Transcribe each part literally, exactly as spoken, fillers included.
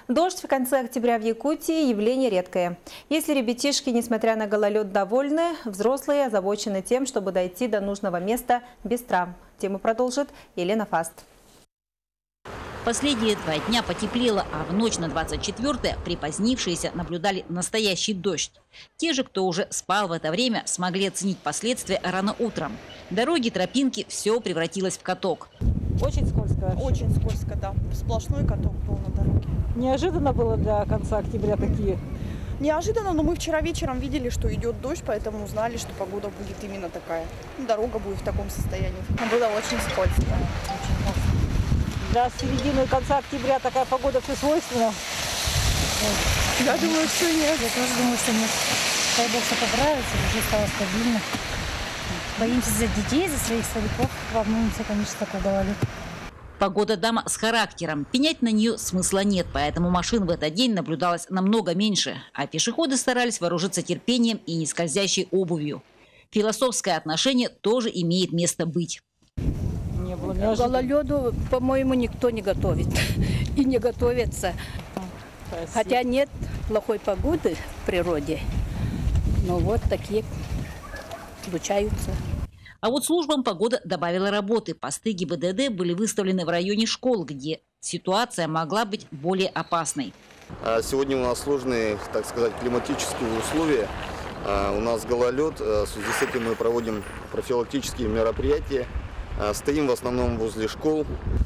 Дождь в конце октября в Якутии – явление редкое. Если ребятишки, несмотря на гололед, довольны, взрослые озабочены тем, чтобы дойти до нужного места без травм. Тему продолжит Елена Фаст. Последние два дня потеплело, а в ночь на двадцать четвёртое припозднившиеся наблюдали настоящий дождь. Те же, кто уже спал в это время, смогли оценить последствия рано утром. Дороги, тропинки – все превратилось в каток. Очень скользко вообще. Очень скользко, да. Сплошной каток был на дороге. Неожиданно было для конца октября такие. Неожиданно, но мы вчера вечером видели, что идет дождь, поэтому узнали, что погода будет именно такая. Дорога будет в таком состоянии. Было очень скользко. Очень классно. Для середины и конца октября такая погода все свойственна? Я думаю, что нет. Я тоже думаю, что нет. Дай Бог, что поправится, уже стало стабильно. Боимся за детей, за своих стариков. Волнуемся, конечно, такой гололед. Погода дама с характером. Пенять на нее смысла нет, поэтому машин в этот день наблюдалось намного меньше. А пешеходы старались вооружиться терпением и нескользящей обувью. Философское отношение тоже имеет место быть. Не было К гололеду, по-моему, никто не готовит и не готовится. Спасибо. Хотя нет плохой погоды в природе, но вот такие случаются. А вот службам погода добавила работы. Посты ГИБДД были выставлены в районе школ, где ситуация могла быть более опасной. Сегодня у нас сложные, так сказать, климатические условия. У нас гололед. В связи с этим мы проводим профилактические мероприятия. Стоим в основном возле школ.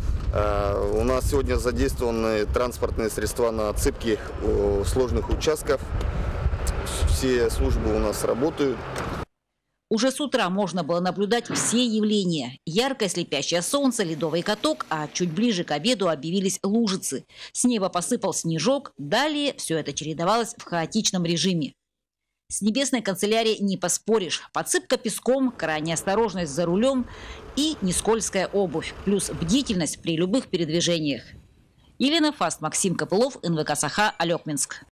У нас сегодня задействованы транспортные средства на отсыпке сложных участков. Все службы у нас работают. Уже с утра можно было наблюдать все явления. Яркое слепящее солнце, ледовый каток, а чуть ближе к обеду объявились лужицы. С неба посыпал снежок. Далее все это чередовалось в хаотичном режиме. С небесной канцелярией не поспоришь. Подсыпка песком, крайняя осторожность за рулем и нескользкая обувь. Плюс бдительность при любых передвижениях. Елена Фаст, Максим Копылов, эн вэ ка Саха, Алекминск.